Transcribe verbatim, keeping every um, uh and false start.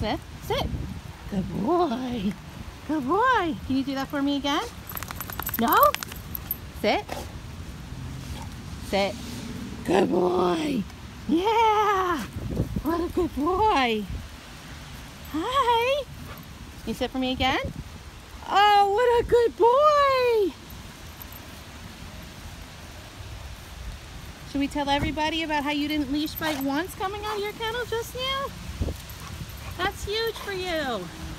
Smith, sit. Good boy. Good boy. Can you do that for me again? No? Sit. Sit. Good boy. Yeah. What a good boy. Hi. Can you sit for me again? Oh, what a good boy. Should we tell everybody about how you didn't leash bite once coming out of your kennel just now? That's huge for you.